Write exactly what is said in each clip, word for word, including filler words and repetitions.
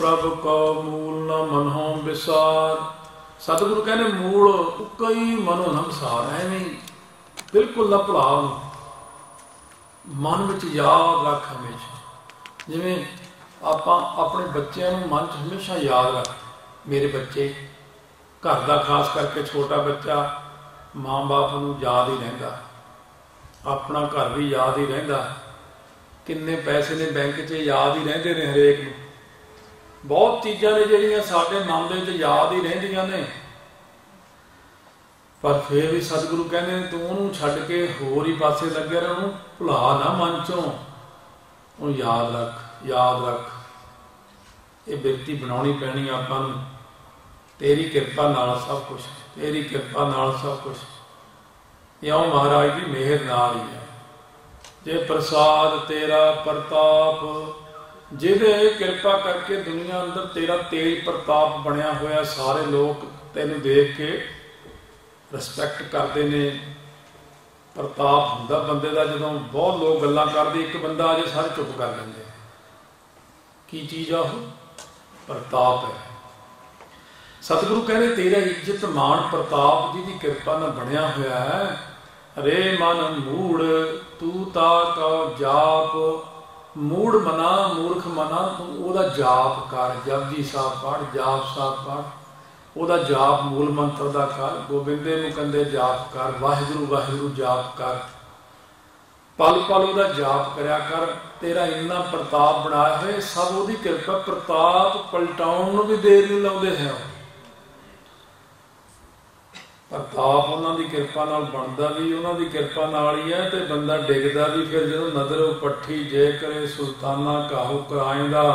प्रभ को मूल न मनों विसार। सतगुरु कहने मूल कई मनो नमसार, एवं बिल्कुल ना भुला, मन में याद रख हमेशा। जिमें आप अपने बच्चों मन च हमेशा याद रख, मेरे बच्चे घर का खास करके छोटा बच्चा माँ बाप को याद ही रहिंदा, अपना घर भी याद ही रहिंदा, किन्ने पैसे ने बैंक च याद ही रहिंदे ने हरेक नूं। बहुत चीज़ां ने जिहड़ियां साडे मन दे विच याद ही रहिंदियां ने, पर फिर भी सतगुरु कहने तू उहनूं छड्ड के होर ही पासे लग्या रह, उहनूं भुला ना मन चों, उहनूं याद रख, याद रख। ये बिरती बनाउणी पैणी आपां नूं, तेरी किरपा नाल सब कुछ, तेरी किरपा नाल सब कुछ, इउं महाराज की मेहर नाल ही है। जे प्रसाद तेरा प्रताप, जिहदे किरपा करके दुनिया अंदर तेरा तेज प्रताप बनया होया, सारे लोग तैनूं देख के रिस्पैक्ट करते हैं। प्रताप हुंदा बंदे दा, जदों बहुत लोग गल्लां करदे, एक बंदा आ जाए सारे चुप कर लेंदे। की चीज़ आ वो? प्रताप है। सतगुरु कहने तेरा इज्जत मान प्रताप जिहदी किरपा नाल बनया होया है। रे मन मूड़ तू ता का जाप, मूड़ मना मूर्ख मना तू ओदा जाप कर, जपजी साहब पढ़, जाप साहब पढ़, ओदा जाप मूल मंत्र दा कर, गोबिंदे नूं कंदे जाप कर, वाहिगुरू वाहिगुरू जाप कर, पल पल ओदा जाप करया कर। तेरा इन्ना प्रताप बनाया है, सब ओदी किरपा। प्रताप पलटाउण नूं भी देर नहीं लाउंदे है, प्रताप उन्हां दी किरपा नाल बनदा भी उन्हां दी किरपा नाल ही है, ते बंदा डिगदा भी फिर जदों नदर पट्ठी जे करे सुल्ताना काहू कराएंदा,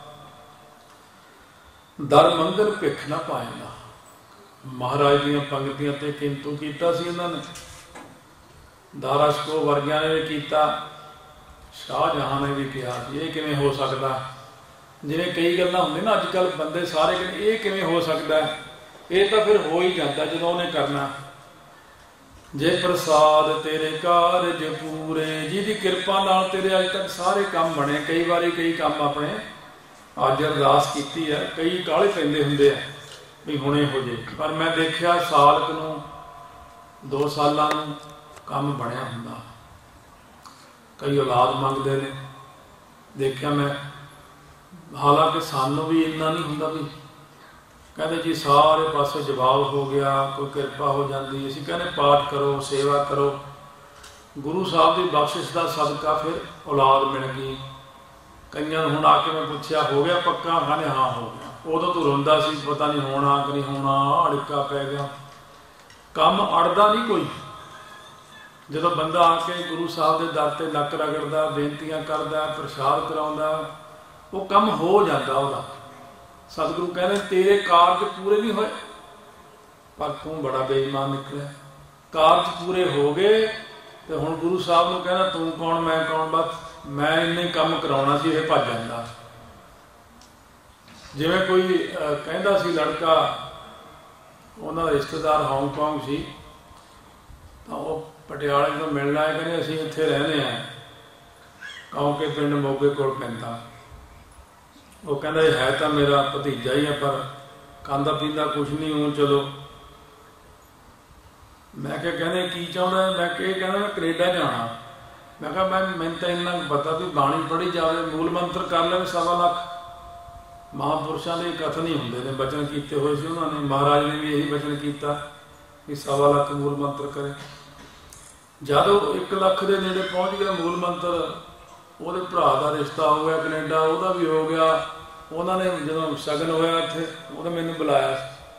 दर मंदिर भिख ना पाएंदा। महाराज दीआं पंगतियां ते किंतु कीता सी इन्हां ने, दारा शकोह वर्गियां ने भी कीता, शाहजहां ने भी कहा ये किवें हो सकदा। जिवें कई गल्लां हुंदियां ना अजकल बंदे सारे कहंदे ये किवें हो सकदा है, ये तो फिर हो ही जाता जो उन्हें करना। जे प्रसाद तेरे कारज पूरे, जिहदी किरपा नाल तेरे अज तक सारे काम बने। कई बारी कई काम अपने अज अरदास की है, कई काले पैंदे हुंदे आ भी हुणे हो जाए, पर मैं देखिया साल नूं दो सालां नूं काम बनया हुंदा। कई औलाद मंगदे ने, देखिया मैं, हालांकि सानूं भी इन्ना नहीं हुंदा भी कहते जी सारे पासे जवाब हो गया, कोई किरपा हो जाती। असीं कहने पाठ करो, सेवा करो, गुरु साहब की बख्शिश का सदका फिर औलाद मिल गई। कईयां हुण आके मैं पूछया हो गया पक्का, कहने हाँ हो गया। उदों तू रोंदा सी पता नहीं होना कि नहीं होना, अड़िका पै गया। काम अड़दा नहीं कोई, जदों बंदा आके गुरु साहब के दर ते नक रगड़दा, बेनतियां करदा, प्रसाद कराउंदा, वो काम हो जाता उहदा। सतगुरु कहने तेरे कारज पूरे नहीं होए, पर तू बड़ा बेईमान निकले। कारज पूरे हो गए तो हुण गुरु साहब नूं कहना तू कौन मैं कौन, बस मैं इन्ने काम कराउणा सी, ये भज जांदा। जिवें कोई कहंदा सी लड़का, उन्हां दा रिश्तेदार हांगकांग सी, तां ओह पटियाले तों मिलण आए, कहंदे असीं इत्थे रहंदे आ, क्योंकि पिंड मोगे कोल पैंदा। वो कहता है तो मेरा भतीजा ही है, पर खांदा पींदा कुछ नहीं हूँ। चलो मैं क्या कहने की चाहता है, मैं क्या कहना मैं कनेडा जाना। मैं कहा मैं मैंने तो इन्ना पता भी बाणी पढ़ी जाए, मूल मंत्र कर ले सवा लख। महापुरुषों के कथन ही होंगे ने, बचन किए हुए से उन्होंने, महाराज ने भी यही बचन किया कि सवा लख मूल मंत्र करे। जब एक लख के नेड़े पहुँच गया मूल मंत्र, ਉਹਦੇ ਭਰਾ ਦਾ ਰਿਸ਼ਤਾ ਹੋ ਗਿਆ ਕੈਨੇਡਾ, ਉਹਦਾ ਵੀ ਹੋ ਗਿਆ। ਉਹਨਾਂ ਨੇ ਜਦੋਂ ਸ਼ਗਨ ਹੋਇਆ ਇੱਥੇ, ਉਹਨੇ ਮੈਨੂੰ ਬੁਲਾਇਆ।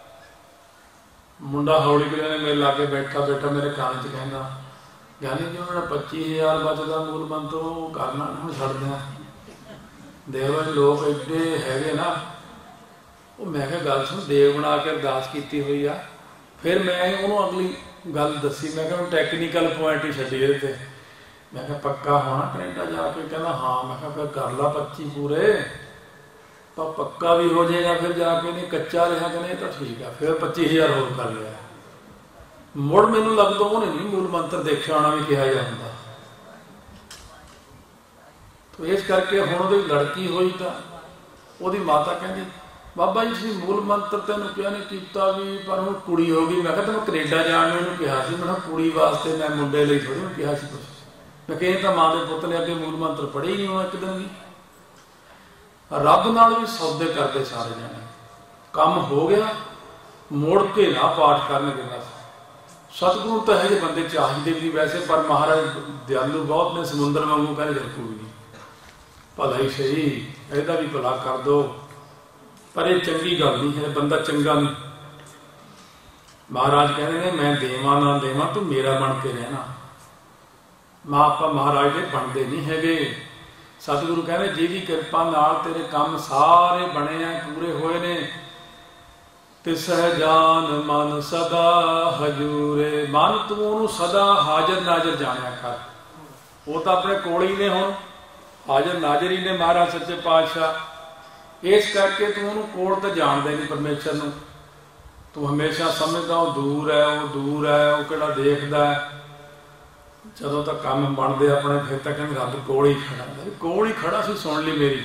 ਮੁੰਡਾ ਹੌਲੀ ਕਰਿਆ ਨੇ ਮੇਰੇ ਲਾਗੇ ਬੈਠਾ ਬੈਠਾ ਮੇਰੇ ਕੰਨ 'ਚ ਕਹਿੰਦਾ, ਗਿਆਨੀ ਜੀ ਉਹਨਾਂ ਦਾ ਪੱਚੀ ਹਜ਼ਾਰ ਬਚਦਾ ਮੂਲ ਮੰਤਰ, ਉਹ ਕਰਨਾ ਹੁਣ ਛੱਡਦੇ ਆ। ਦੇਵ ਲੋਕ ਐਡੇ ਹੈਗੇ ਨਾ। ਉਹ ਮੈਂ ਕਿਹਾ ਗੱਲ ਸੁਣ, ਦੇਵ ਬਣਾ ਕੇ ਅਰਦਾਸ ਕੀਤੀ ਹੋਈ ਆ। ਫਿਰ ਮੈਂ ਉਹਨੂੰ ਅਗਲੀ ਗੱਲ ਦੱਸੀ, ਮੈਂ ਕਿਹਾ ਟੈਕਨੀਕਲ ਪੁਆਇੰਟ ਹੀ ਛੱਡੀ ਇਹਦੇ 'ਤੇ। मैं क्या पक्का होना कनेडा जाके? कहना हाँ। मैं क्या फिर कर ला पच्ची पूरे, तो पक्का भी हो जाएगा। फिर जाके नहीं कच्चा रहा कि नहीं तो ठीक है, फिर पच्ची हज़ार होर कर लिया। मुड़ मैनू लगता उन्हें नहीं मूल मंत्र देखा होना भी कहा जाता। तो इस करके हुण ਉਹਦੀ लड़की हुई तो ਉਹਦੀ ਮਾਤਾ ਕਹਿੰਦੀ ਬਾਬਾ ਜੀ ਤੁਸੀਂ ਮੂਲ ਮੰਤਰ ਤੈਨੂੰ ਕਿਹਾ ਨਹੀਂ ਕੀਤਾ ਵੀ ਪਰ ਹੁਣ ਕੁੜੀ ਹੋ ਗਈ। ਮੈਂ ਕਿਹਾ ਤੈਨੂੰ ਕੈਨੇਡਾ ਜਾਣ ਨੂੰ ਇਹਨੂੰ ਕਿਹਾ ਸੀ, ਮੈਂ ਕਿਹਾ ਕੁੜੀ ਵਾਸਤੇ ਮੈਂ ਮੁੰਡੇ ਲਈ ਥੋੜ੍ਹੀ ਨੂੰ ਕਿਹਾ ਸੀ ਕੁਛ। ਮੈਂ ਕਿਹਾ ਇਹ ਤਾਂ ਮਾਂ ਦੇ ਪੁੱਤ ਨੇ ਅੱਗੇ ਮੂਲ ਮੰਤਰ ਪੜ੍ਹੇ ਹੀ ਨਹੀਂ ਹੋਣਾ ਇੱਕ ਦਿਨ ਵੀ। ਰੱਬ ਨਾਲ ਵੀ ਸੌਦੇ ਕਰਦੇ ਸਾਰੇ ਜਾਣੇ, ਕੰਮ ਹੋ ਗਿਆ ਮੁੜ ਕੇ ਨਾ ਪਾਠ ਕਰਨਗੇ ਬਸ। ਸਤਿਗੁਰੂ ਤਾਂ ਇਹੋ ਜਿਹੇ ਬੰਦੇ ਚਾਹੀਦੇ ਵੀ ਵੈਸੇ, ਪਰ ਮਹਾਰਾਜ ਦਿਆਲੂ ਬਹੁਤ ਨੇ, ਸਮੁੰਦਰ ਵਾਂਗੂ ਕਹਿੰਦੇ ਕੋਈ ਨਹੀਂ ਭਲਾ ਹੀ ਸਹੀ, ਇਹਦਾ ਵੀ ਭਲਾ ਕਰ ਦੋ, ਪਰ ਇਹ ਚੰਗੀ ਗੱਲ ਨਹੀਂ ਹੈ, ਬੰਦਾ ਚੰਗਾ ਨਹੀਂ। ਮਹਾਰਾਜ ਕਹਿੰਦੇ ਨੇ ਮੈਂ ਦੇਵਾਂ ਨਾ ਦੇਵਾਂ ਤੂੰ ਮੇਰਾ ਬਣ ਕੇ ਰਹਿਣਾ। ਮਾਂ ਆਪਾਂ ਮਹਾਰਾਜ ਦੇ ਬਣਦੇ ਨਹੀਂ ਹੈਗੇ। ਸਤਿਗੁਰੂ ਕਹਿੰਦੇ ਜਿਹਦੀ ਕਿਰਪਾ ਨਾਲ ਤੇਰੇ ਕੰਮ ਸਾਰੇ ਬਣੇ ਆ, ਪੂਰੇ ਹੋਏ ਨੇ, ਤਿਸਹਿ ਜਾਨ ਮਨ ਸਦਾ ਹਜੂਰੇ। ਮਨ ਤੂੰ ਉਹਨੂੰ ਸਦਾ ਹਾਜ਼ਰ ਨਾਜ਼ਰ ਜਾਣਿਆ ਕਰ। ਉਹ ਤਾਂ ਆਪਣੇ ਕੋਲ ਹੀ ਨੇ, ਹੁਣ ਹਾਜ਼ਰ ਨਾਜ਼ਰ ਹੀ ਨੇ ਮਹਾਰਾਜ ਸੱਚੇ ਪਾਤਸ਼ਾਹ। ਇਸ ਕਰਕੇ ਤੂੰ ਉਹਨੂੰ ਕੋਲ ਤਾਂ ਜਾਣਦਾ ਨਹੀਂ ਪਰਮੇਸ਼ਰ ਨੂੰ, ਤੂੰ ਹਮੇਸ਼ਾ ਸਮਝਦਾ ਉਹ ਦੂਰ ਹੈ, ਉਹ ਦੂਰ ਹੈ, ਉਹ ਕਿਹੜਾ ਦੇਖਦਾ ਹੈ। ਜਦੋਂ ਤੱਕ ਕੰਮ ਬਣਦੇ ਆਪਣੇ ਫਿਰ ਤਾਂ ਕਹਿੰਦੇ ਰੱਬ ਕੋਲ ਹੀ ਖੜਾ, ਕੋਲ ਹੀ ਖੜਾ ਸੀ, ਸੁਣ ਲਈ ਮੇਰੀ।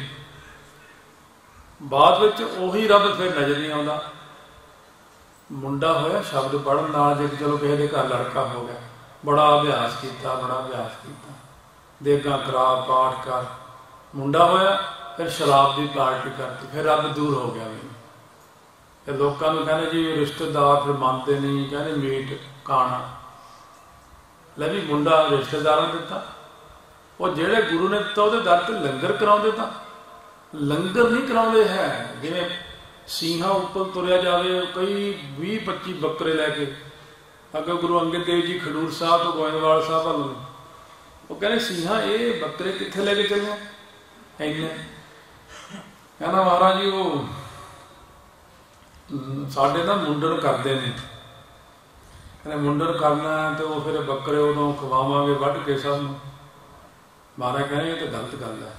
ਬਾਅਦ ਵਿੱਚ ਉਹੀ ਰੱਬ ਫਿਰ ਨਜ਼ਰ ਨਹੀਂ ਆਉਂਦਾ। ਮੁੰਡਾ ਹੋਇਆ ਸ਼ਬਦ ਪੜ੍ਹਨ ਨਾਲ, ਜੇ ਚਲੋ ਕਿਸੇ ਦੇ ਘਰ ਲੜਕਾ ਹੋ ਗਿਆ, ਬੜਾ ਅਭਿਆਸ ਕੀਤਾ, ਬੜਾ ਅਭਿਆਸ ਕੀਤਾ, ਦੇਗਾਂ ਕਰਾ, ਪਾਠ ਕਰ, ਮੁੰਡਾ ਹੋਇਆ, ਫਿਰ ਸ਼ਰਾਬ ਦੀ ਪਾਰਟੀ ਕਰਤੀ, ਫਿਰ ਰੱਬ ਦੂਰ ਹੋ ਗਿਆ। ਵੀ ਫਿਰ ਲੋਕਾਂ ਨੂੰ ਕਹਿੰਦੇ ਜੀ ਰਿਸ਼ਤੇਦਾਰ ਫਿਰ ਮੰਨਦੇ ਨਹੀਂ, ਕਹਿੰਦੇ ਮੀਟ ਖਾਣਾ। ਲੈ ਵੀ ਮੁੰਡਾ ਰਿਸ਼ਤੇਦਾਰਾਂ ਨੂੰ ਦਿੱਤਾ, ਉਹ ਜਿਹੜੇ ਗੁਰੂ ਨੇ ਦਿੱਤਾ ਉਹਦੇ ਦਰ ਤੇ ਲੰਗਰ ਕਰਾਉਂਦੇ, ਤਾਂ ਲੰਗਰ ਨਹੀਂ ਕਰਾਉਂਦੇ ਹੈ। ਜਿਵੇਂ ਸਿੰਘਾਂ ਉੱਪਰ ਤੁਰਿਆ ਜਾਵੇ, ਕਈ ਵੀਹ ਪੱਚੀ ਬੱਕਰੇ ਲੈ ਕੇ ਅੱਗੇ ਗੁਰੂ ਅੰਗਦ ਦੇਵ ਜੀ ਖਡੂਰ ਸਾਹਿਬ ਤੋਂ ਗੋਇੰਦਵਾਲ ਸਾਹਿਬ ਵੱਲ ਨੂੰ, ਉਹ ਕਹਿੰਦੇ ਸਿੰਘਾਂ ਇਹ ਬੱਕਰੇ ਕਿੱਥੇ ਲੈ ਕੇ ਚੱਲੇ ਇੰਨੇ? ਕਹਿੰਦਾ ਮਹਾਰਾਜ ਜੀ ਉਹ ਸਾਡੇ ਨਾ ਮੁੰਡਨ ਕਰਦੇ ਨੇ, ਕਹਿੰਦੇ ਮੁੰਡਨ ਕਰਨਾ ਤੇ ਉਹ ਫਿਰ ਬੱਕਰੇ ਉਦੋਂ ਖਵਾਵਾਂਗੇ ਵੱਢ ਕੇ ਸਭ ਨੂੰ। ਮਹਾਰਾਜ ਕਹਿੰਦੇ ਇਹ ਤਾਂ ਗਲਤ ਗੱਲ ਹੈ।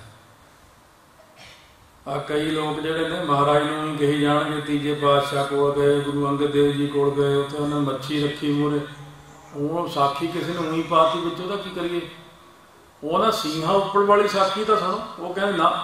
ਆ ਕਈ ਲੋਕ ਜਿਹੜੇ ਨੇ ਮਹਾਰਾਜ ਨੂੰ ਹੀ ਕਹੀ ਜਾਣਗੇ, ਤੀਜੇ ਪਾਤਸ਼ਾਹ ਕੋਲ ਗਏ, ਗੁਰੂ ਅੰਗਦ ਦੇਵ ਜੀ ਕੋਲ ਗਏ, ਉੱਥੇ ਉਹਨਾਂ ਮੱਛੀ ਰੱਖੀ ਮੂਹਰੇ, ਉਹ ਸਾਖੀ ਕਿਸੇ ਨੇ ਊਂ ਪਾਤੀ ਵਿੱਚ, ਉਹਦਾ ਕੀ ਕਰੀਏ? ਉਹ ਨਾ ਸਿੰਘਾਂ ਉੱਪਰ ਵਾਲੀ ਸਾਖੀ ਤਾਂ ਸੁਣੋ। ਉਹ ਕਹਿੰਦੇ ਨਾ,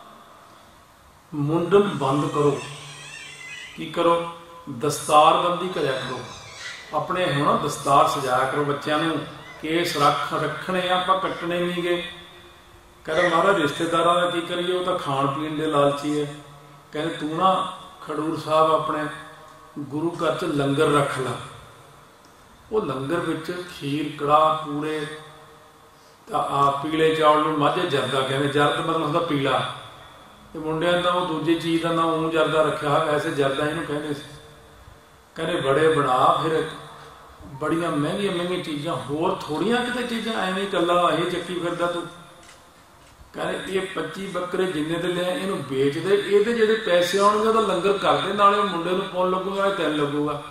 ਮੁੰਡਨ ਬੰਦ ਕਰੋ। ਕੀ ਕਰੋ? ਦਸਤਾਰਬੰਦੀ ਕਰਿਆ ਕਰੋ, ਆਪਣੇ ਹੁਣ ਦਸਤਾਰ ਸਜਾਇਆ ਕਰੋ ਬੱਚਿਆਂ ਨੂੰ, ਕੇਸ ਰੱਖ ਰੱਖਣੇ ਆਪਾਂ ਕੱਟਣੇ ਨਹੀਂ ਗੇ। ਕਹਿੰਦਾ ਮਹਾਰਾਜ ਰਿਸ਼ਤੇਦਾਰਾਂ ਦਾ ਕੀ ਕਰੀਏ, ਉਹ ਤਾਂ ਖਾਣ ਪੀਣ ਦੇ ਲਾਲਚੀ ਹੈ। ਕਹਿੰਦੇ ਤੂੰ ਨਾ ਖਡੂਰ ਸਾਹਿਬ ਆਪਣੇ ਗੁਰੂ ਘਰ 'ਚ ਲੰਗਰ ਰੱਖ ਲਾ। ਉਹ ਲੰਗਰ ਵਿੱਚ ਖੀਰ, ਕੜਾਹ, ਪੂੜੇ, ਤਾਂ ਆ ਪੀਲੇ ਚਾਵਲ ਨੂੰ ਮਾਝੇ ਜਰਦਾ ਕਹਿੰਦੇ। ਜਰਦ ਮਤਲਬ ਹੁੰਦਾ ਪੀਲਾ, ਤੇ ਮੁੰਡਿਆਂ ਦਾ ਉਹ ਦੂਜੀ ਚੀਜ਼ ਦਾ ਨਾ ਊਂ ਜਰਦਾ ਰੱਖਿਆ ਹੋਇਆ, ਵੈਸੇ ਜਰਦਾ ਇਹਨੂੰ ਕਹਿੰਦੇ ਸੀ। ਕਹਿੰਦੇ ਬੜੇ ਬਣਾ, ਫਿਰ ਬੜੀਆਂ ਮਹਿੰਗੀਆਂ ਮਹਿੰਗੀਆਂ ਚੀਜ਼ਾਂ, ਹੋਰ ਥੋੜੀਆਂ ਕਿਤੇ ਚੀਜ਼ਾਂ, ਐਵੇਂ ਇਕੱਲਾ ਇਹ ਚੱਕੀ ਫਿਰਦਾ ਤੂੰ। ਕਹਿੰਦੇ ਇਹ ਪੱਚੀ ਬੱਕਰੇ ਜਿੰਨੇ ਦੇ ਲਿਆ ਇਹਨੂੰ ਵੇਚ ਦੇ, ਇਹਦੇ ਜਿਹੜੇ ਪੈਸੇ ਆਉਣਗੇ ਉਹਦਾ ਲੰਗਰ ਕਰਦੇ, ਨਾਲੇ ਉਹ ਮੁੰਡੇ ਨੂੰ ਪੁੰਨ ਲੱਗੂਗਾ, ਇਹ ਤੈਨੂੰ ਲੱਗੂਗਾ।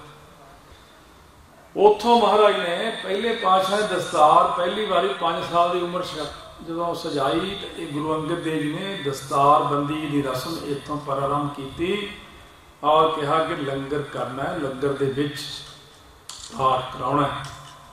ਉੱਥੋਂ ਮਹਾਰਾਜ ਨੇ ਪਹਿਲੇ ਪਾਤਸ਼ਾਹ ਦਸਤਾਰ ਪਹਿਲੀ ਵਾਰੀ ਪੰਜ ਸਾਲ ਦੀ ਉਮਰ ਜਦੋਂ ਸਜਾਈ, ਤੇ ਇਹ ਗੁਰੂ ਅੰਗਦ ਦੇਵ ਜੀ ਨੇ ਦਸਤਾਰਬੰਦੀ ਦੀ ਰਸਮ ਇੱਥੋਂ ਪ੍ਰਾਰੰਭ ਕੀਤੀ ਔਰ ਕਿਹਾ ਕਿ ਲੰਗਰ ਕਰਨਾ ਹੈ, ਲੰਗਰ ਦੇ ਵਿੱਚ ਪਾਠ ਕਰਾਉਣਾ ਹੈ।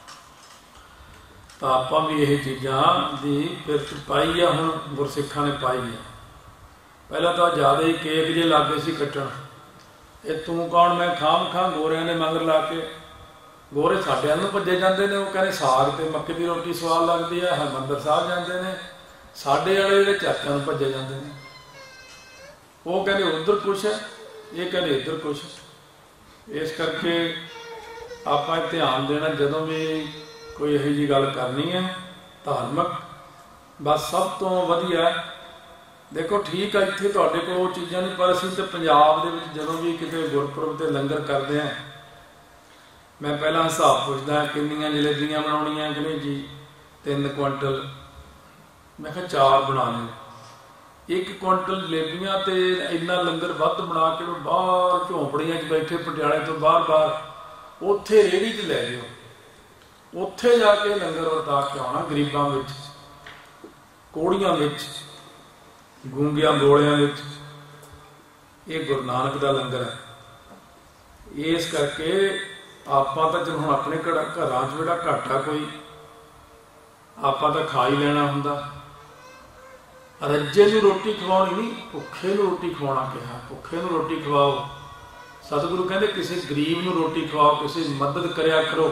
ਤਾਂ ਆਪਾਂ ਵੀ ਇਹ ਚੀਜ਼ਾਂ ਦੀ ਪਿਰਤ ਪਾਈ ਆ, ਹੁਣ ਗੁਰਸਿੱਖਾਂ ਨੇ ਪਾਈ ਆ। ਪਹਿਲਾਂ ਤਾਂ ਜ਼ਿਆਦਾ ਹੀ ਕੇਕ ਜੇ ਲੱਗੇ ਸੀ ਕੱਟਣ, ਇਹ ਤੂੰ ਕੌਣ ਮੈਂ ਖਾਮ ਖਾਂ ਗੋਰਿਆਂ ਨੇ ਮਗਰ ਲਾ ਕੇ, ਗੋਰੇ ਸਾਡੇ ਵੱਲ ਨੂੰ ਭੱਜੇ ਜਾਂਦੇ ਨੇ। ਉਹ ਕਹਿੰਦੇ ਸਾਗ ਤੇ ਮੱਕੀ ਦੀ ਰੋਟੀ ਸਵਾਦ ਲੱਗਦੀ ਹੈ, ਹਰਿਮੰਦਰ ਸਾਹਿਬ ਜਾਂਦੇ ਨੇ। ਸਾਡੇ ਵਾਲੇ ਜਿਹੜੇ ਚਾਚਿਆਂ ਨੂੰ ਭੱਜੇ ਜਾਂਦੇ ਨੇ, ਉਹ ਕਹਿੰਦੇ ਉੱਧਰ ਕੁਛ ਹੈ, ਇਹ ਕਹਿੰਦੇ ਇੱਧਰ ਕੁਛ। ਇਸ ਕਰਕੇ ਆਪਾਂ ਧਿਆਨ ਦੇਣਾ ਜਦੋਂ ਵੀ ਕੋਈ ਇਹੋ ਜਿਹੀ ਗੱਲ ਕਰਨੀ ਹੈ ਧਾਰਮਿਕ, ਬਸ ਸਭ ਤੋਂ ਵਧੀਆ ਦੇਖੋ ਠੀਕ ਆ ਇੱਥੇ ਤੁਹਾਡੇ ਕੋਲ ਉਹ ਚੀਜ਼ਾਂ ਨਹੀਂ, ਪਰ ਅਸੀਂ ਤਾਂ ਪੰਜਾਬ ਦੇ ਵਿੱਚ ਜਦੋਂ ਵੀ ਕਿਤੇ ਗੁਰਪੁਰਬ ਤੇ ਲੰਗਰ ਕਰਦੇ ਹਾਂ, ਮੈਂ ਪਹਿਲਾਂ ਹਿਸਾਬ ਪੁੱਛਦਾ ਕਿੰਨੀਆਂ ਜਲੇਬੀਆਂ ਬਣਾਉਣੀਆਂ, ਕਹਿੰਦੇ ਜੀ ਤਿੰਨ ਕੁਆਂਟਲ। ਮੈਂ ਕਿਹਾ ਚਾਰ ਬਣਾ ਲਓ। ਇੱਕ ਕੁਆਂਟਲ ਜਲੇਬੀਆਂ ਤੇ ਇੰਨਾ ਲੰਗਰ ਵੱਧ ਬਣਾ ਕੇ ਬਾਹਰ ਝੌਂਪੜੀਆਂ 'ਚ ਬੈਠੇ ਪਟਿਆਲੇ ਤੋਂ ਬਾਹਰ ਬਾਹਰ ਉੱਥੇ ਰੇਹੜੀ 'ਚ ਲੈ ਜਾਓ, ਉੱਥੇ ਜਾ ਕੇ ਲੰਗਰ ਵਰਤਾ ਕੇ ਆਉਣਾ ਗਰੀਬਾਂ ਵਿੱਚ, ਕੋੜੀਆਂ ਵਿੱਚ, ਗੂੰਗਿਆਂ ਗੋਲਿਆਂ ਵਿੱਚ। ਇਹ ਗੁਰੂ ਨਾਨਕ ਦਾ ਲੰਗਰ ਹੈ। ਇਸ ਕਰਕੇ ਆਪਾਂ ਤਾਂ ਜਦੋਂ ਹੁਣ ਆਪਣੇ ਘਰ ਘਰਾਂ 'ਚ ਜਿਹੜਾ ਘਾਟਾ ਕੋਈ ਆਪਾਂ ਤਾਂ ਖਾ ਹੀ ਲੈਣਾ ਹੁੰਦਾ, ਰੱਜੇ ਨੂੰ ਰੋਟੀ ਖਵਾਉਣੀ ਨਹੀਂ, ਭੁੱਖੇ ਨੂੰ ਰੋਟੀ ਖਵਾਉਣਾ ਕਿਹਾ। ਭੁੱਖੇ ਨੂੰ ਰੋਟੀ ਖਵਾਓ। ਸਤਿਗੁਰੂ ਕਹਿੰਦੇ ਕਿਸੇ ਗਰੀਬ ਨੂੰ ਰੋਟੀ ਖਵਾਓ, ਕਿਸੇ ਦੀ ਮਦਦ ਕਰਿਆ ਕਰੋ।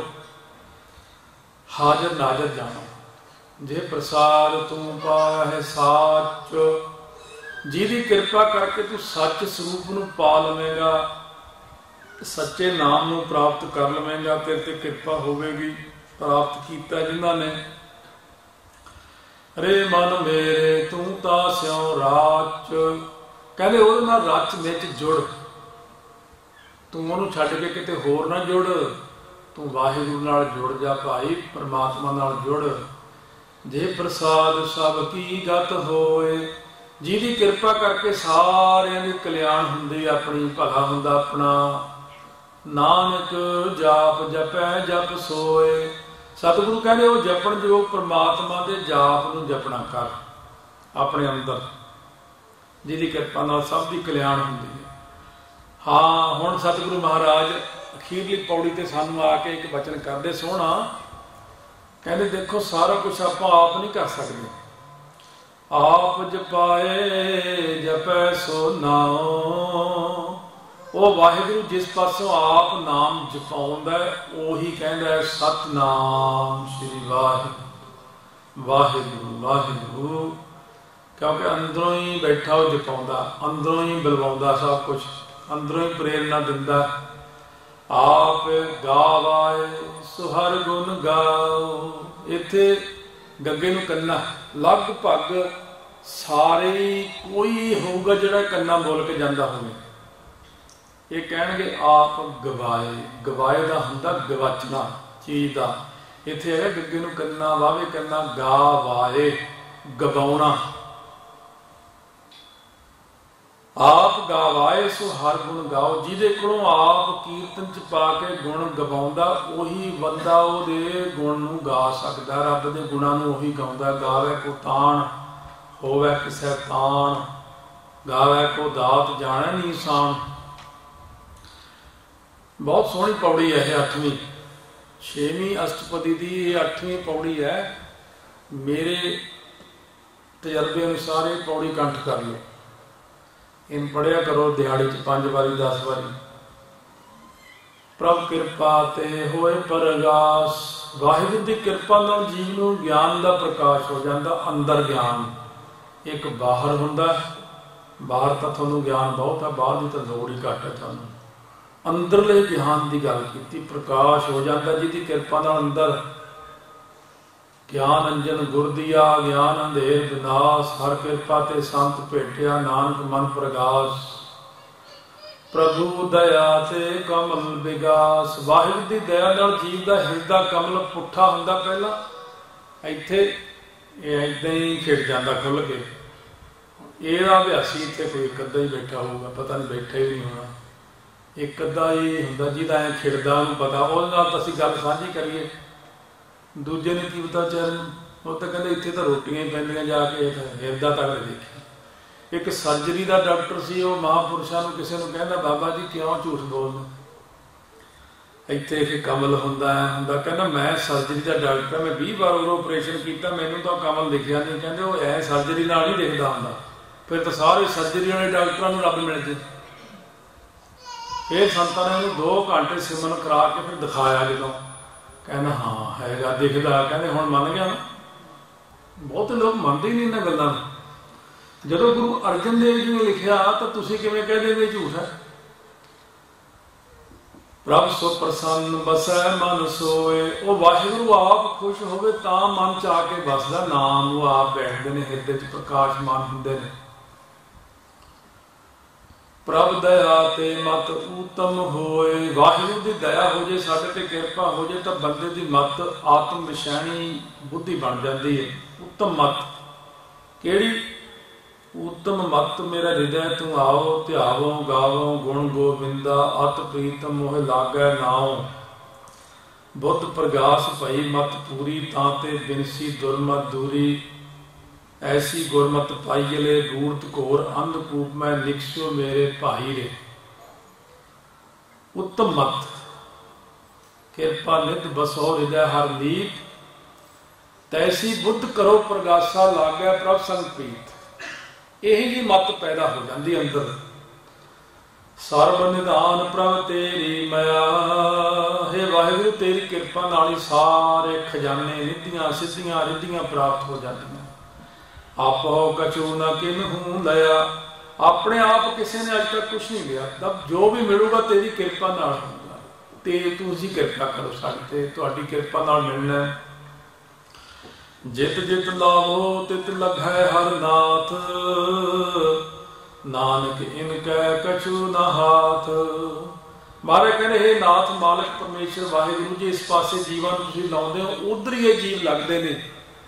ਹਾਜ਼ਰ ਨਾਜ਼ਰ ਜਾਣੋ। ਜੇ ਪ੍ਰਸਾਦ ਤੂੰ ਪਾਇਆ ਹੈ ਸਾਚ, ਜਿਹਦੀ ਕਿਰਪਾ ਕਰਕੇ ਤੂੰ ਸੱਚ ਸਰੂਪ ਨੂੰ ਪਾ ਲਵੇਂਗਾ, ਸੱਚੇ ਨਾਮ ਨੂੰ ਪ੍ਰਾਪਤ ਕਰ ਲਵੇਂਗਾ, ਤੇਰੇ ਤੇ ਕਿਰਪਾ ਹੋਵੇਗੀ। ਪ੍ਰਾਪਤ ਕੀਤਾ ਜਿਨ੍ਹਾਂ ਨੇ। ਰੇ ਮਨ ਮੇਰੇ ਤੂੰ ਤਾਂ ਸਿਉ ਰਾਚ, ਕਹਿੰਦੇ ਉਹਦੇ ਨਾਲ ਰਚ ਵਿੱਚ ਜੁੜ। ਤੂੰ ਉਹਨੂੰ ਛੱਡ ਕੇ ਕਿਤੇ ਹੋਰ ਨਾ ਜੁੜ, ਤੂੰ ਵਾਹਿਗੁਰੂ ਨਾਲ ਜੁੜ ਜਾ ਭਾਈ, ਪਰਮਾਤਮਾ ਨਾਲ ਜੁੜ। ਜੇ ਪ੍ਰਸਾਦ ਸਭ ਕੀ ਗਤ ਹੋਏ, ਜਿਹਦੀ ਕਿਰਪਾ ਕਰਕੇ ਸਾਰਿਆਂ ਦੀ ਕਲਿਆਣ ਹੁੰਦੀ, ਆਪਣੀ ਭਲਾ ਹੁੰਦਾ ਆਪਣਾ। ਨਾਨਕ ਜਾਪ ਜਪੈ ਜਪ ਸੋਏ। ਸਤਿਗੁਰੂ ਕਹਿੰਦੇ ਉਹ ਜਪਣ ਜੋ ਪਰਮਾਤਮਾ ਦੇ ਜਾਪ ਨੂੰ ਜਪਣਾ ਕਰ ਆਪਣੇ ਅੰਦਰ, ਜਿਹਦੀ ਕਿਰਪਾ ਨਾਲ ਸਭ ਦੀ ਕਲਿਆਣ ਹੁੰਦੀ ਹੈ। ਹਾਂ, ਹੁਣ ਸਤਿਗੁਰੂ ਮਹਾਰਾਜ ਅਖੀਰਲੀ ਪੌੜੀ ਤੇ ਸਾਨੂੰ ਆ ਕੇ ਇੱਕ ਬਚਨ ਕਰਦੇ ਸੋਹਣਾ। ਕਹਿੰਦੇ ਦੇਖੋ ਸਾਰਾ ਕੁਛ ਆਪਾਂ ਆਪ ਨਹੀਂ ਕਰ ਸਕਦੇ। ਆਪ ਜਪਾਏ ਜਪੈ ਸੋ ਨਾਉ। ਉਹ ਵਾਹਿਗੁਰੂ ਜਿਸ ਪਾਸੋਂ ਆਪ ਨਾਮ ਜਪਾਉਂਦਾ ਉਹੀ ਕਹਿੰਦਾ ਸਤਿਨਾਮ ਸ਼੍ਰੀ ਵਾਹਿਗੁਰੂ ਵਾਹਿਗੁਰੂ ਵਾਹਿਗੁਰੂ। ਕਿਉਂਕਿ ਅੰਦਰੋਂ ਹੀ ਬੈਠਾ ਉਹ ਜਪਾਉਂਦਾ, ਅੰਦਰੋਂ ਹੀ ਬੁਲਵਾਉਂਦਾ ਸਭ ਕੁਛ, ਅੰਦਰੋਂ ਹੀ ਪ੍ਰੇਰਨਾ ਦਿੰਦਾ। ਆਪ ਗਾਵਾਏ ਸੋ ਹਰ ਗੁਣ ਗਾਓ। ਇੱਥੇ ਗੱਗੇ ਨੂੰ ਕੰਨਾ, ਲਗਭਗ ਸਾਰੇ ਕੋਈ ਹੋਊਗਾ ਜਿਹੜਾ ਕੰਨਾ ਬੋਲ ਕੇ ਜਾਂਦਾ ਹੋਵੇ। ਇਹ ਕਹਿਣਗੇ ਆਪ ਗਵਾਏ। ਗਵਾਏ ਦਾ ਹੁੰਦਾ ਗਵਾਚਣਾ ਚੀਜ਼ ਦਾ। ਇੱਥੇ ਹੈਗਾ ਗੱਗੇ ਨੂੰ ਕੰਨਾ ਵਾਵੇ ਕੰਨਾ ਗਾਵਾਏ, ਗਵਾਉਣਾ। ਆਪ ਗਾਵਾਏ ਸੋ ਹਰ ਗੁਣ ਗਾਓ। ਜਿਹਦੇ ਕੋਲੋਂ ਆਪ ਕੀਰਤਨ ਚ ਪਾ ਕੇ ਗੁਣ ਗਵਾਉਂਦਾ ਉਹੀ ਬੰਦਾ ਉਹਦੇ ਗੁਣ ਨੂੰ ਗਾ ਸਕਦਾ। ਰੱਬ ਦੇ ਗੁਣਾਂ ਨੂੰ ਉਹੀ ਗਾਉਂਦਾ। ਗਾਵੇ ਕੋ ਤਾਣ ਹੋਵੇ ਕਿਸੇ ਤਾਣ, ਗਾਵੇ ਕੋ ਦਾਤ ਜਾਣੈ ਨੀਸਾਨ। ਬਹੁਤ ਸੋਹਣੀ ਪੌੜੀ ਹੈ ਇਹ, ਅੱਠਵੀਂ ਛੇਵੀਂ ਅਸ਼ਟਪਦੀ ਦੀ ਇਹ ਅੱਠਵੀਂ ਪੌੜੀ ਹੈ। ਮੇਰੇ ਤਜਰਬੇ ਅਨੁਸਾਰ ਇਹ ਪੌੜੀ ਕੰਠ ਕਰ ਲਓ। ਇਹਨੂੰ ਪੜ੍ਹਿਆ ਕਰੋ ਦਿਹਾੜੀ ਚ ਪੰਜ ਵਾਰੀ ਦਸ ਵਾਰੀ। ਪ੍ਰਭ ਕਿਰਪਾ ਤੇ ਹੋਏ ਪ੍ਰਗਾਸ। ਵਾਹਿਗੁਰੂ ਦੀ ਕਿਰਪਾ ਨਾਲ ਜੀਵ ਨੂੰ ਗਿਆਨ ਦਾ ਪ੍ਰਕਾਸ਼ ਹੋ ਜਾਂਦਾ। ਅੰਦਰ ਗਿਆਨ ਇੱਕ ਬਾਹਰ ਹੁੰਦਾ। ਬਾਹਰ ਤਾਂ ਤੁਹਾਨੂੰ ਗਿਆਨ ਬਹੁਤ ਹੈ, ਬਾਹਰ ਦੀ ਤਾਂ ਲੋੜ ਹੀ ਘੱਟ ਹੈ ਤੁਹਾਨੂੰ। ਅੰਦਰਲੇ ਗਿਆਨ ਦੀ ਗੱਲ ਕੀਤੀ, ਪ੍ਰਕਾਸ਼ ਹੋ ਜਾਂਦਾ ਜਿਹਦੀ ਕਿਰਪਾ ਨਾਲ ਅੰਦਰ। ਗਿਆਨ ਅੰਜਨ ਗੁਰ ਦੀਆ ਗਿਆਨ ਅੰਧੇਰ ਵਿਨਾਸ਼, ਹਰ ਕਿਰਪਾ ਤੇ ਸੰਤ ਭੇਟਿਆ ਨਾਨਕ ਮਨ ਪ੍ਰਗਾਸ। ਪ੍ਰਭੂ ਦਇਆ ਤੇ ਕਮਲ ਵਿਗਾਸ। ਵਾਹਿਗੁਰੂ ਦੀ ਦਇਆ ਨਾਲ ਜੀਵ ਦਾ ਹਿਰਦਾ ਕਮਲ ਪੁੱਠਾ ਹੁੰਦਾ। ਪਹਿਲਾਂ ਇੱਥੇ ਇਹ ਏਦਾਂ ਹੀ ਖਿੜ ਜਾਂਦਾ ਖੁੱਲ ਕੇ। ਇਹਦਾ ਅਭਿਆਸੀ ਇੱਥੇ ਕੋਈ ਇੱਕ ਅੱਧਾ ਹੀ ਬੈਠਾ ਹੋਊਗਾ, ਪਤਾ ਨਹੀਂ ਬੈਠਾ ਹੀ ਨਹੀਂ ਹੋਣਾ। ਇੱਕ ਅੱਧਾ ਇਹ ਹੁੰਦਾ ਜਿਹਦਾ ਐ ਖਿੜਦਾ, ਉਹਨੂੰ ਪਤਾ। ਉਹਦੇ ਨਾਲ ਤਾਂ ਅਸੀਂ ਗੱਲ ਸਾਂਝੀ ਕਰੀਏ, ਦੂਜੇ ਨੇ ਕੀ ਪਤਾ ਚੱਲ। ਉਹ ਤਾਂ ਕਹਿੰਦੇ ਇੱਥੇ ਤਾਂ ਰੋਟੀਆਂ ਹੀ ਪੈਂਦੀਆਂ ਜਾ ਕੇ, ਹਿਰਦਾ ਤੱਕ ਦੇਖਿਆ। ਇੱਕ ਸਰਜਰੀ ਦਾ ਡਾਕਟਰ ਸੀ, ਉਹ ਮਹਾਂਪੁਰਸ਼ਾਂ ਨੂੰ ਕਿਸੇ ਨੂੰ ਕਹਿੰਦਾ ਬਾਬਾ ਜੀ ਕਿਉਂ ਝੂਠ ਬੋਲਦੇ, ਇੱਥੇ ਇਹ ਕਮਲ ਹੁੰਦਾ ਹੁੰਦਾ। ਕਹਿੰਦਾ ਮੈਂ ਸਰਜਰੀ ਦਾ ਡਾਕਟਰ, ਮੈਂ ਵੀਹ ਵਾਰ ਉਹ ਆਪਰੇਸ਼ਨ ਕੀਤਾ, ਮੈਨੂੰ ਤਾਂ ਕਮਲ ਦਿਖਿਆ ਨਹੀਂ। ਕਹਿੰਦੇ ਉਹ ਐ ਸਰਜਰੀ ਨਾਲ ਨਹੀਂ ਦਿਖਦਾ ਹੁੰਦਾ, ਫਿਰ ਤਾਂ ਸਾਰੇ ਸਰਜਰੀ ਵਾਲੇ ਡਾਕਟਰਾਂ ਨੂੰ ਰੱਬ ਮਿਲ ਜੇ। ਫਿਰ ਸੰਤਾਂ ਨੇ ਉਹਨੂੰ ਦੋ ਘੰਟੇ ਸਿਮਰਨ ਕਰਾ ਕੇ ਫਿਰ ਦਿਖਾਇਆ। ਜਦੋਂ ਕਹਿੰਦਾ ਹਾਂ ਹੈਗਾ ਦਿਖਦਾ, ਕਹਿੰਦੇ ਹੁਣ ਮੰਨ ਗਿਆ ਨਾ। ਬਹੁਤੇ ਲੋਕ ਮੰਨਦੇ ਹੀ ਨਹੀਂ ਇਹਨਾਂ ਗੱਲਾਂ ਨੂੰ। ਜਦੋਂ ਗੁਰੂ ਅਰਜਨ ਦੇਵ ਜੀ ਨੇ ਲਿਖਿਆ ਤਾਂ ਤੁਸੀਂ ਕਿਵੇਂ ਕਹਿੰਦੇ ਵੀ ਝੂਠ ਹੈ। ਰੱਬ ਸੋ ਪ੍ਰਸੰਨ ਬਸੈ ਮਨ ਸੋਏ। ਉਹ ਵਾਹਿਗੁਰੂ ਆਪ ਖੁਸ਼ ਹੋਵੇ ਤਾਂ ਮਨ ਚ ਆ ਕੇ ਬਸਦਾ। ਨਾਮ ਨੂੰ ਆਪ ਬੈਠਦੇ ਨੇ, ਹਿਰਦੇ ਚ ਪ੍ਰਕਾਸ਼ਮਾਨ ਹੁੰਦੇ ਨੇ। ਪ੍ਰਭ ਦਇਆ ਤੇ ਮਤ ਊਤਮ ਹੋਏ। ਵਾਹਿਗੁਰੂ ਦੀ ਦਇਆ ਹੋ ਜੇ, ਸਾਡੇ ਤੇ ਕਿਰਪਾ ਹੋ ਜੇ ਤਾਂ ਬੰਦੇ ਦੀ ਮਤ ਆਤਮ ਵਿਸ਼ੈਣੀ ਬੁੱਧੀ ਬਣ ਜਾਂਦੀ ਹੈ। ਉੱਤਮ ਮਤ ਕਿਹੜੀ? ਉੱਤਮ ਮਤ ਮੇਰਾ ਹਿਰਦੈ ਤੂੰ ਆਓ, ਧਿਆਵੋ ਗਾਵੋ ਗੁਣ ਗੋਬਿੰਦਾ, ਅਤ ਪ੍ਰੀਤਮ ਮੋਹ ਲਾਗੈ ਨਾਉ। ਬੁੱਧ ਪ੍ਰਗਾਸ ਭਈ ਮਤ ਪੂਰੀ, ਤਾਂ ਤੇ ਬਿਨਸੀ ਦੁਰਮਤ ਦੂਰੀ। ਐਸੀ ਗੁਰਮਤ ਪਾਈਲੇ ਗੂੜਤ ਘੋਰ, ਅੰਧਕੂਪ ਮੈਂ ਨਿਕਸਿਓ ਮੇਰੇ ਭਾਈ ਰੇ। ਉੱਤਮ ਮਤ ਕਿਰਪਾ ਨਿਤ ਬਸੋ ਹਿਰਦੈ ਹਰ ਲੀਪ, ਤੈਸੀ ਬੁੱਧ ਕਰੋ ਪ੍ਰਗਾਸਾ, ਲਾਗੈ ਪ੍ਰਭ ਸੰਗ ਪ੍ਰੀਤ। यही जी मत पैदा हो जाती अंदर। सर्व निधान प्रभ तेरी मया, हे वाहिगुरू तेरी कृपा नाल ही सारे खजाने निधियां सिद्धियां रिद्धियां प्राप्त हो जाती। आप हो कछु न किन्हू लया, अपने आप किसी ने अज तक कुछ नहीं लिया। तब जो भी मिलूगा तेरी कृपा नाल होगा, ते तुसी कृपा करो साडे ते, तुहाडी कृपा नाल मिलना। जित जित लावो तित लगै हर नाथ, नानक इनकै कछु न हाथ। महाराज कहते हे नाथ मालिक परमेश्वर वाहिगुरू जी, इस पासे जीवन तुसीं लाउंदे हो उधर ही ये जीव लगते हैं,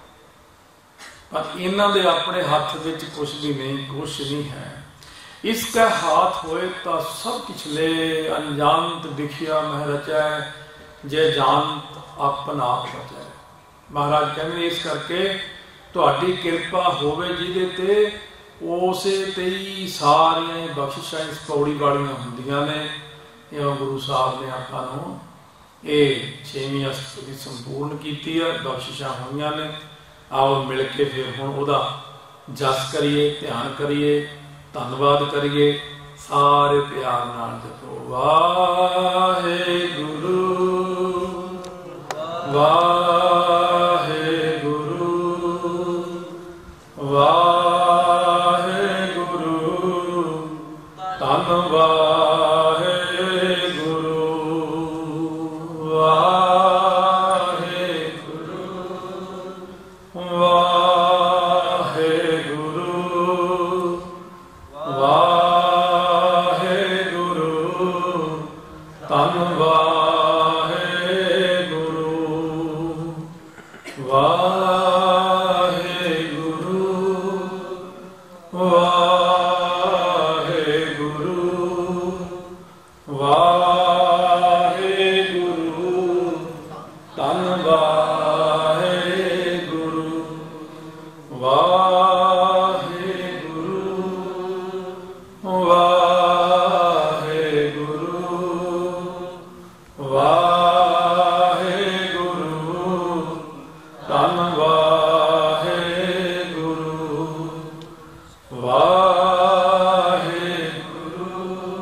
पर इन्हां दे अपने हथ विच कुछ भी नहीं, कुछ नहीं है। इसका हाथ होए तो सब कुछ ले, अनजानत दिखिया मह रचै, जे जानत अपन आप बचै। महाराज कहते इस करके तुहाडी कृपा होवे जिहदे ते, उसे ते ही सारियां बख्शिशां इस पौड़ी वालियां हुंदियां ने। इवें गुरु साहब ने आपां नूं ये छेवीं अष्टपदी संपूर्ण कीती है, बख्शिशां होईयां ने। आओ मिल के फिर हुण उहदा जस करिए, ध्यान करिए, धन्नवाद करिए। सारे प्यार नाल जपो वाहिगुरू वाहिगुरू वाहिगुरू, धन वाहिगुरू वाहिगुरू वाहिगुरू वाहिगुरू, धन वाहिगुरू वाहिगुरू वाहिगुरू वाहिगुरू, धन वाहिगुरू वाहिगुरू वाहिगुरू वाहिगुरू, धन वाहिगुरू वाहिगुरू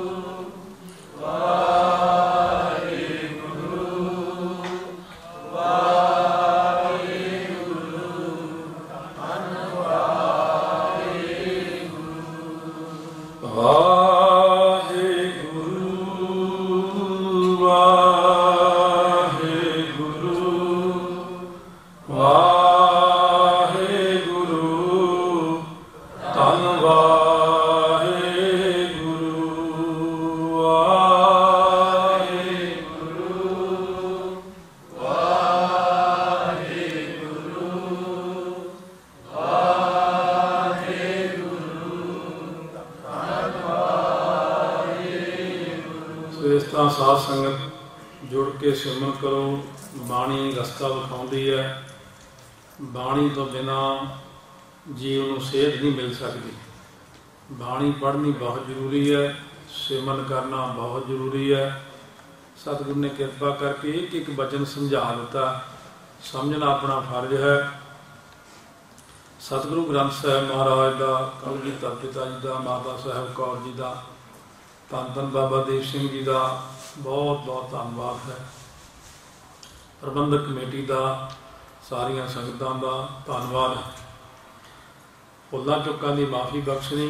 साध संगत जुड़ के सिमरन करो। बाणी रस्ता विखाउंदी है, बाणी तो बिना जीव नूं सेध नहीं मिल सकती। बाणी पढ़नी बहुत जरूरी है, सिमरन करना बहुत जरूरी है। सतगुरु ने कृपा करके एक एक वचन समझा दिता, समझना अपना फर्ज है। सतगुरु ग्रंथ साहिब महाराज का, कलगीधर पिता जी का, माता साहिब कौर जी का, धन धन बाबा देव सिंह जी का बहुत बहुत धन्यवाद है। प्रबंधक कमेटी का, सारिया संगतां का धन्यवाद है। भुलों चुकां की माफ़ी बख्शनी।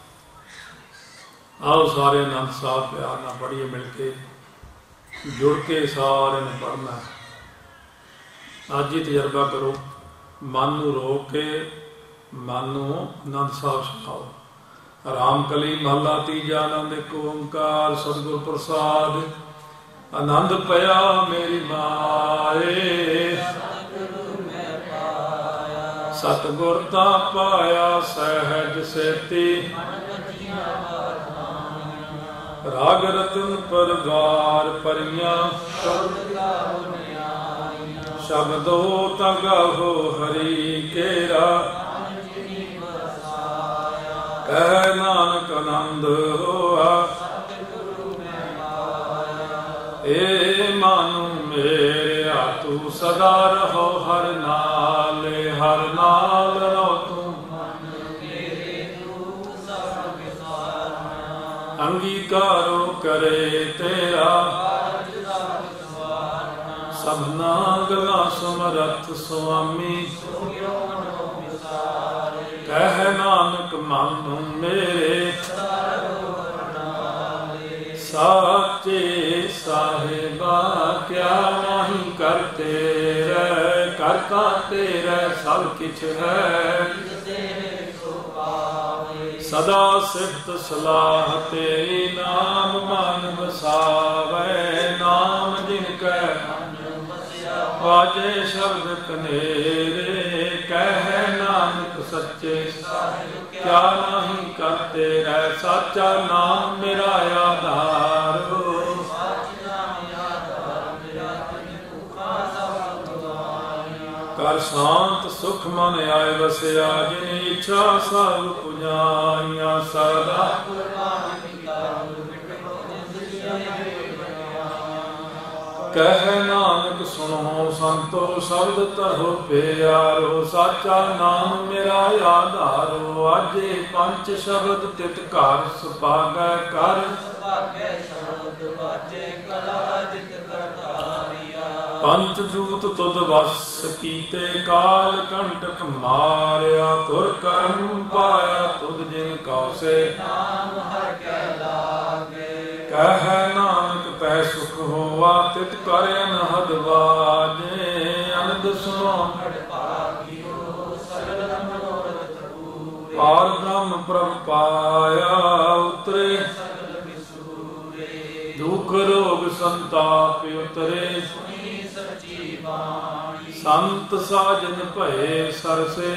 आओ सारे आनंद साहब प्यार ना पढ़िए, मिल के जुड़ के सारे ने पढ़ना। अज ही तजर्बा करो, मन नूं रोक के मन नूं आनंद साहब सुनाओ। राम कली महला तीजा, आनंद एक ओंकार सतगुर प्रसाद। आनंद पया मेरी माए, सतगुर ता पाया सहज सेती। राग रतन परवार परियां, शब्दो तगहो हरि केरा। कह नानक आनंद होआ, ए मानु मेरे तू सदा रहो हर नाल। हर नाल रहो तू ਅੰਗੀਕਾਰੋ ਕਰੇ ਤੇਰਾ, ਸਭਨਾ ਗਲਾ ਸਮਰੱਥ ਸੁਆਮੀ। ਕਹਿ ਨਾਨਕ ਮਨ ਮੇਰੇ, ਸਾਚੇ ਸਾਹਿਬਾ ਕਿਆ ਨਹੀਂ ਕਰ ਤੇਰੇ, ਕਰਤਾ ਤੇਰਾ ਸਭ ਕਿਛ ਹੈ। ਸਦਾ ਸਿਫਤ ਸਲਾਹ ਤੇਰੀ, ਨਾਮ ਮਨ ਵਸਾਵੇ। ਨਾਮ ਜਿਨ ਕੈ ਵਾਜੇ ਸ਼ਬਦ ਕਨੇਰੇ, ਕਹਿ ਨਾਨਕ ਸੱਚੇ ਕਿਆ ਨਹੀਂ ਕਰ ਤੇਰਾ, ਸਾਚਾ ਨਾਮ ਮੇਰਾ ਆਧਾਰੋ। ਕਰ ਸ਼ਾਂਤ ਸੁਖ ਮਨ ਆਏ ਵਸਿਆ, ਜਿਨ ਇੱਛਾ ਸਭ ਪੁਜਾਈਆਂ। ਸਦਾ ਕਹਿ ਨਾਨਕ ਸੁਣੋ ਸੰਤੋ, ਸ਼ਬਦ ਧਰੋ ਪਿਆਰੋ। ਸਾਚਾ ਨਾਮ ਮੇਰਾ ਆਧਾਰੋ, ਆਜੇ ਪੰਜ ਸ਼ਬਦ ਤਿਤ ਘਰ ਸੁਭਾਗੈ ਕਰ। ਪੰਚ ਦੂਤ ਤੁਧ ਵਸ ਕੀਤੇ, ਕਾਲ ਕੰਟਕ ਮਾਰਿਆ। ਤੁਰ ਕਰਮ ਪਾਇਆ ਤੁਧ ਜਿਨ ਕਉਸੇ, ਨਾਮ ਹਰਿ ਕੈ ਲਾਗੇ। ਕਹਿ ਨਾਨਕ ਪੈ ਸੁਖ ਹੋਆ, ਤਿਤ ਕਰ ਅਨਹਦ ਵਾਜੇ। ਅਨੰਦ ਸੁਨੋ ਪਾਰ ਬ੍ਰਹਮ ਪ੍ਰਭ ਪਾਇਆ, ਉਤਰੇ ਦੁਖ ਰੋਗ ਸੰਤਾਪ ਉਤਰੇ। ਸੰਤ ਸਾਜਨ ਭਏ ਸਰਸੇ,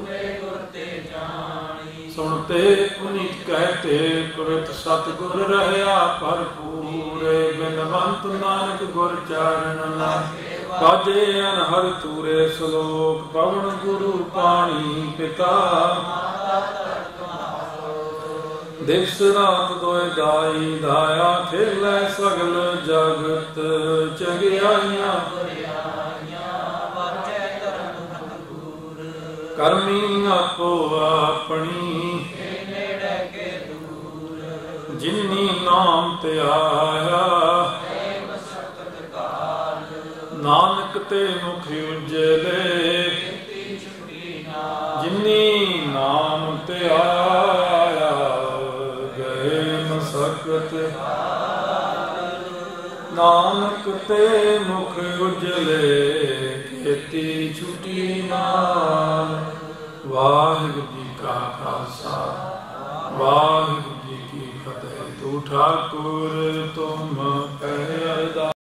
ਸੁਣਤੇ ਪੁਨੀਤ ਕਹਤੇ। ਪਵਿੱਤ ਸਤਿਗੁਰ ਰਹਿਆ ਭਰਪੂਰੇ, ਬਿਨਵੰਤ ਨਾਨਕ ਗੁਰ ਚਰਨ ਲਾਗੇ। ਬਾਜੇ ਅਨਹਦ ਤੂਰੇ ਸਲੋਕ, ਪਵਨ ਗੁਰੂ ਪਾਣੀ ਪਿਤਾ। ਦਿਵਸ ਰਾਤ ਦੋਇ ਦਾਈ ਦਾਇਆ, ਖੇਲੇ ਸਗਲ ਜਗਤ ਚੰਗਿਆਈਆਂ। ਕਰਮੀ ਆਪੋ ਆਪਣੀ, ਜਿਨੀ ਨਾਮ ਤੇ ਆਇਆ। ਨਾਨਕ ਤੇ ਮੁਖ ਉਜਲੇ, ਜਿਨੀ ਨਾਮ ਤੇ ਆਇਆ। ਗਏ ਮਸਕਤ ਨਾਨਕ ਤੇ ਮੁਖ ਉਜਲੇ, ਖੇਤੀ ਛੁਟੀ ਨਾਮ। ਵਾਹਿਗੁਰੂ ਜੀ ਕਾ ਖਾਲਸਾ, ਵਾਹਿਗੁਰੂ ਜੀ ਕੀ ਫਤਿਹ। ਤੂੰ ਠਾਕੁਰ ਤੁਮ ਕਹਿ ਅਰਦਾਸ।